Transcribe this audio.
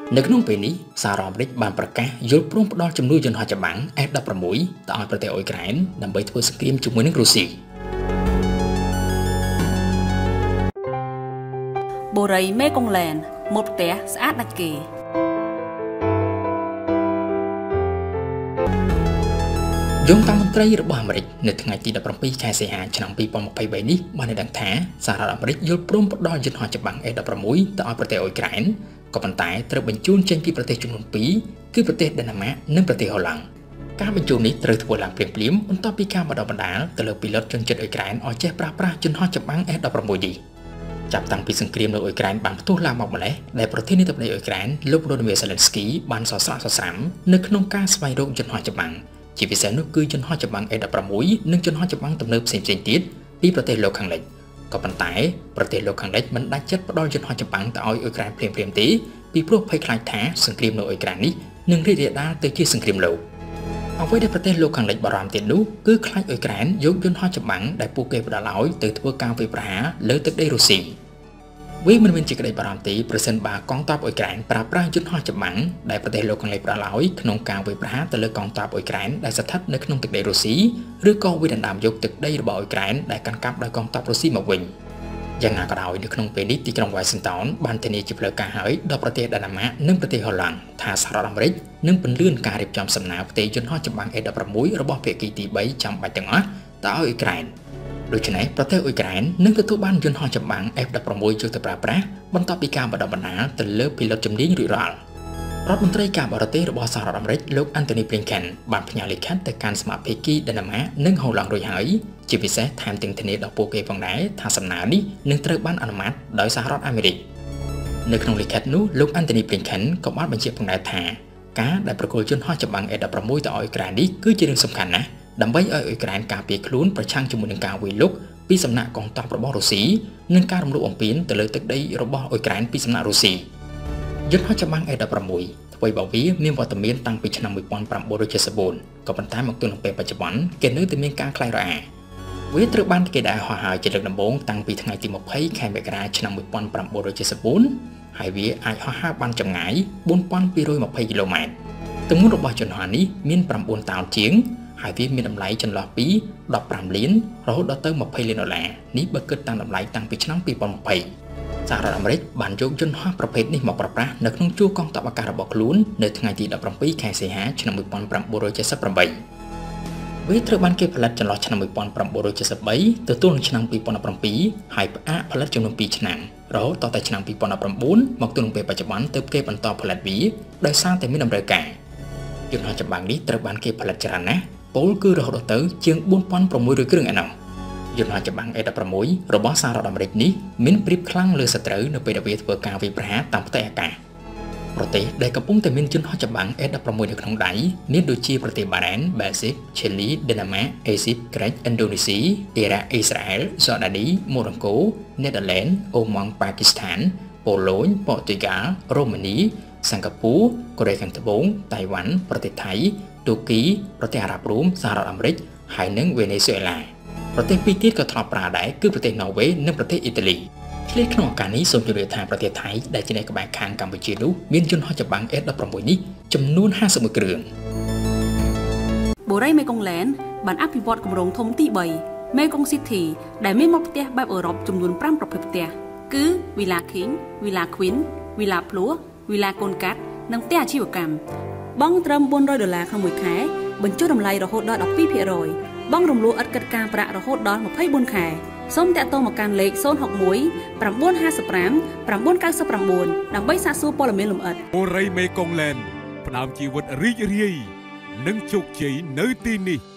នៅក្នុងពេលនេះសារអាមេរិកបានប្រកាសយល់ព្រមផ្ដល់ជំនួយយន្តហោះចម្បាំង F-16 ទៅឲ្យប្រទេសអ៊ុយក្រែនដើម្បីធ្វើសង្គ្រាមជាមួយនឹងរុស្ស៊ីបូរីមេកុងឡែនមកផ្ទះស្អាតដាច់គេយោងតាមមន្ត្រីរបស់អាមេរិកនៅថ្ងៃទី17ខែសីហាឆ្នាំ2023នេះបានដឹងថាសហរដ្ឋអាមេរិកយល់ព្រមផ្ដល់យន្តហោះចម្បាំង F-16 ទៅឲ្យប្រទេសអ៊ុយក្រែនក៏ប៉ុន្តែត្រូវបញ្ជូនចេញពីប្រទេសចំនួន2គឺប្រទេសដេណាម៉ាកនិងប្រទេសហូឡង់ការបញ្ជូននេះត្រូវធ្វើឡើងភ្លាមៗបន្ទាប់ពីការបណ្ដុះបណ្ដាលទៅលើពីឡុតជនជាតិអ៊ុយក្រែនឲ្យចេះប្រើប្រាស់យន្តហោះចម្បាំង F-16 នេះចាប់តាំងពីសង្គ្រាមនៅអ៊ុយក្រែនបានផ្ទុះឡើងមកម្លេះដែលប្រធានាធិបតីអ៊ុយក្រែនលោក Volodymyr Zelensky បានសរស្រាក់សស្រាំនៅក្នុងការស្វែងរកយន្តហោះចម្បាំងជាពិសេសនោះគឺយន្តហោះចម្បាំង F-16 និងយន្តហោះចម្បាំងទំនើបផ្សេងៗទៀតពីប្រទេសលោកខាងលិចក៏ប៉ុន្តែប្រទេសលោកខាងលិចមិនដាច់ចិត្តផ្ដល់យន្តហោះចម្បាំងទៅឲ្យអ៊ុយក្រែនភ្លាមៗទេពីព្រោះភ័យខ្លាចថាសង្គ្រាមនៅអ៊ុយក្រែននេះនឹងរីករាលដាលទៅជាសង្គ្រាមលោកអ្វីដែលប្រទេសលោកខាងលិចបារម្ភទៀតនោះគឺខ្លាចអ៊ុយក្រែនយកយន្តហោះចម្បាំងដែលពួកគេផ្ដល់ឲ្យទៅធ្វើការវាយប្រហារលើទឹកដីរុស្ស៊ីវាមិនមានជាក្តីបារម្ភទេប្រសិនបើកងទ័ពអ៊ុយក្រែនប្រើប្រាស់យន្តហោះចម្បាំងដែលប្រទេសលោកខាងលិចផ្ដល់ឲ្យក្នុងការវាយប្រហារទៅលើកងទ័ពអ៊ុយក្រែនដែលស្ថិតនៅក្នុងទឹកដីរុស្ស៊ីឬក៏វាយដណ្ដើមយកទឹកដីរបស់អ៊ុយក្រែនដែលកាន់កាប់ដោយកងទ័ពរុស្ស៊ីមកវិញយ៉ាងណាក៏ដោយនៅក្នុងពេលនេះទីក្រុង Washington បានធានាជាផ្លូវការហើយដល់ប្រទេសដេណាម៉ាកនិងប្រទេសហូឡង់ថាសហរដ្ឋអាមេរិកនឹងពន្លឿនការរៀបចំសំណើផ្ទេរយន្តហោះចម្បាំង F-16 របស់ភាគីទី3ចាំបាច់ទាំងអស់ទៅឲ្យអ៊ុយក្រែនដូច្នេះប្រទេសអ៊ុយក្រែននឹងទទួលបានយន្តហោះចម្បាំង F-16 យកទៅប្រើប្រាស់បន្ទាប់ពីការបណ្ដុះបណ្ដាលទៅលើពីឡុតជំនាញរួចរាល់រដ្ឋមន្ត្រីការបរទេសរបស់សហរដ្ឋអាមេរិកលោក Antony Blinken បានផ្ញើលិខិតទៅកាន់សមាភាគីដេណាម៉ាកនិងហូឡង់រួចហើយជាពិសេសថែមទាំងធានាដល់ពួកគេផងដែរថាសំណើនេះនឹងត្រូវបានអនុម័តដោយសហរដ្ឋអាមេរិកនៅក្នុងលិខិតនោះលោក Antony Blinken ក៏បានបញ្ជាក់ផងដែរថាការដែលប្រគល់យន្តហោះចម្បាំង F-16 ទៅឲ្យអ៊ុយក្រែននេះគឺជារឿងសំខាន់ណាស់ដើម្បីឲ្យអ៊ុយក្រែនការពារខ្លួនប្រឆាំងជាមួយនឹងការវាយលុកពីសំណាក់កងទ័ពរបស់រុស្ស៊ីនិងការរំលោភបំពានទៅលើទឹកដីរបស់អ៊ុយក្រែនពីសំណាក់រុស្ស៊ីយន្តហោះចម្បាំង F-16 អ្វីបើវាមានវត្តមានតាំងពីឆ្នាំ1974ក៏ប៉ុន្តែមកទល់នឹងពេលបច្ចុប្បន្នគេនៅតែមានការខ្លាចរអាវាត្រូវបានគេដាក់ហោះហើរជាលើកដំបូងតាំងពីថ្ងៃទី20ខែមករាឆ្នាំ1974ហើយវាអាចហោះហើរបានចម្ងាយ4220គីឡូម៉ែត្រទម្ងន់របស់យន្តហោះនេះមាន9តោនជាងហើយវាមានតម្លៃចន្លោះពី15លានរហូតដល់ទៅ20លានដុល្លារនេះបើគិតតាមតម្លៃតាំងពីឆ្នាំ2020សហរដ្ឋអាមេរិកបានយកយន្តហោះប្រភេទនេះមកប្រើប្រាស់នៅក្នុងជួរកងទ័ពអាកាសរបស់ខ្លួននៅថ្ងៃទី17ខែសីហាឆ្នាំ1978វាត្រូវបានគេផលិតចន្លោះឆ្នាំ1973ទៅទល់នឹងឆ្នាំ2017ហើយផ្អាកផលិតចំនួន2ឆ្នាំរហូតដល់តែឆ្នាំ2019មកទល់នឹងពេលបច្ចុប្បន្នទើបគេបន្តផលិតវាដោយសារតែមានតម្រូវការយន្តហោះចម្បាំងនេះត្រូវបានគេផលិតច្រើនណាស់ពលគឺរហូតដល់ទៅជាង4600គ្រឿងឯណោះយន្តហោះចម្បាំង F-16 របស់សហរដ្ឋអាមេរិកនេះមានព្រៀបខ្លាំងលើសត្រូវនៅពេលដែលវាធ្វើការវាយប្រហារតាមផ្ទៃអាកាសប្រទេសដែលកំពុងតែមានយន្តហោះចម្បាំង F-16 នៅក្នុងដៃមានដូចជាប្រទេសបារ៉ែន បែលហ្សិក ឈីលី ដេណាម៉ាក អេស៊ីប ក្រិច ឥណ្ឌូនេស៊ី អ៊ីរ៉ាក់ អ៊ីស្រាអែល សូដានី ម៉ូរ៉ូកូ នេដាឡែន អូម៉ង់ ប៉ាគីស្ថាន ប៉ូឡូញ ប៉ូទុយហ្គាល់ រ៉ូម៉ានី សិង្ហបុរី កូរ៉េខាងត្បូង តៃវ៉ាន់ ប្រទេសថៃ ទូគី ប្រទេសអារ៉ាប់រួម សហរដ្ឋអាមេរិកហើយនិងវេណេស៊ុយអេឡាប្រទេសពីរទៀតក៏ធ្លាប់ប្រើដែរគឺប្រទេសណ័រវេសនិងប្រទេសអ៊ីតាលីឆ្លៀតក្នុងឱកាសនេះសូមជម្រាបថាប្រទេសថៃដែលជាអ្នកក្បែរខាងកម្ពុជានោះមានយន្តហោះចម្បាំង F-16 នេះចំនួន51គ្រឿងបូរីមេកុងឡែនបានអភិវឌ្ឍគម្រោងធំទី3មេកុងស៊ីធីដែលមានមាត់ផ្ទះបែបអឺរ៉ុបចំនួន5ប្រភេទផ្ទះគឺ Villa King Villa Queen Villa ភ្លោះ Villa កូនកាត់និងផ្ទះអាជីវកម្មបង់ត្រឹម$400ក្នុងមួយខែបញ្ចុះតម្លៃរហូតដល់ 12% បង់រំលោះឥតគិតការប្រាក់រហូតដល់24ខែសូមតាក់ទងមកកាន់លេខ061 955 999ដើម្បីសាកសួរព័ត៌មានលម្អិតបូរីមេកុងឡែនផ្ដើមជីវិតរីករាយនិងជោគជ័យនៅទីនេះ